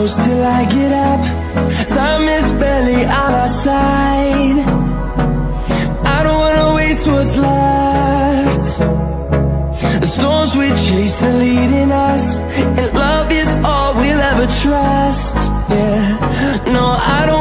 close till I get up. Time is barely on our side. I don't wanna waste what's left. The storms we chase are leading us, and love is all we'll ever trust. Yeah, no, I don't